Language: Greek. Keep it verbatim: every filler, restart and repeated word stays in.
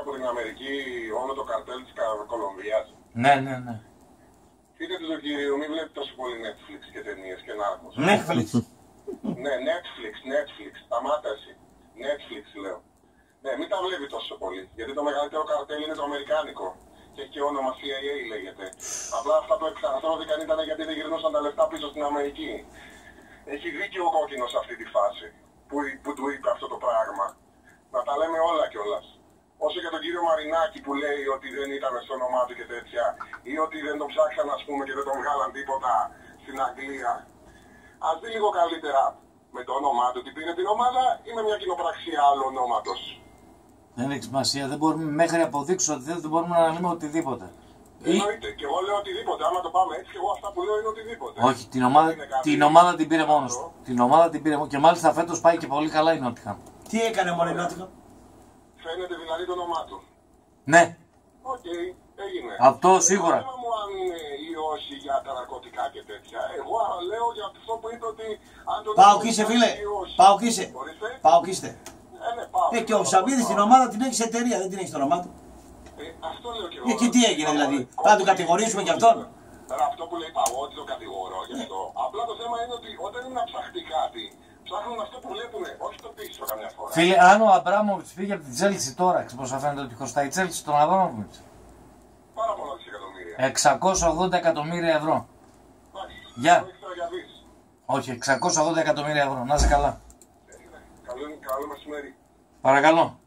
από την Αμερική όλο το καρτέλ της Κολομβίας. Ναι, ναι, ναι. Πείτε του τον κύριο, μην βλέπει τόσο πολύ Netflix και ταινίες και νάρκος. Netflix. Ναι, Netflix, Netflix, σταμάτα εσύ. Netflix λέω. Ναι, μην τα βλέπει τόσο πολύ, γιατί το μεγαλύτερο καρτέλ είναι το αμερικάνικο. Και έχει και όνομα σι άι έι λέγεται. Απλά αυτά που εξαρθρώθηκαν ήταν γιατί δεν γυρνούσαν τα λεφτά πίσω στην Αμερική. Έχει δίκιο ο κόκκινος σε αυτή τη φάση που, που του είπε αυτό το πράγμα. Να τα λέμε όλα κιόλας. Όσο και τον κύριο Μαρινάκη που λέει ότι δεν ήταν στο όνομά του και τέτοια, ή ότι δεν τον ψάξαν ας πούμε και δεν τον βγάλαν τίποτα στην Αγγλία. Ας δει λίγο καλύτερα με το όνομά του ότι πήρε την ομάδα ή με μια κοινοπραξία άλλου ονόματος. Δεν έχει σημασία, δεν μπορούμε μέχρι να αποδείξω ότι δεν μπορούμε να λέμε οτιδήποτε. Εννοείται, και εγώ λέω οτιδήποτε. Άμα το πάμε έτσι, και εγώ αυτά που λέω είναι οτιδήποτε. Όχι, την ομάδα, την ομάδα την πήρε μόνος του. Την ομάδα την πήρε μόνος. Και μάλιστα φέτος πάει και πολύ καλά η Νότιχαμ. Τι έκανε μόνο η Νότιχαμ? Φαίνεται δηλαδή το όνομά του. Ναι. Οκ, okay, έγινε. Αυτό σίγουρα. Δεν μου αν είναι ή όχι για τα ναρκωτικά και τέτοια. Εγώ λέω για αυτό που είπε ότι αν το Πάω κι είσαι φίλε. Πάω κι είσαι. Πάω κι είστε. Ε, ναι, πάω. Ε, και ο Σαββίδης την ομάδα την έχει σε εταιρεία, δεν την έχει στο όνομά του. Ε, αυτό λέω και εγώ. Ε, και τι έγινε δηλαδή, θα τον κατηγορήσουμε κι αυτόν? Τώρα αυτό που λέει Παγώτη το κατηγορώ γι' αυτό. Απλά το θέμα είναι ότι όταν είναι να ψαχτεί κάτι, ψάχνουν αυτό που βλέπουν, όχι το πίσω καμιά φορά. Φίλε, αν ο Αμπράμοβιτς πήγε από την Τσέλσι τώρα, πώς θα φαίνεται ότι χρωστάει η Τσέλσι στον Αμπράμοβιτς? Πάρα πολλά δισεκατομμύρια. εξακόσια ογδόντα εκατομμύρια ευρώ. Γεια. Όχι, εξακόσια ογδόντα εκατομμύρια ευρώ. Να είσαι καλά. Καλό, καλό μεσημέρι. Παρακαλώ.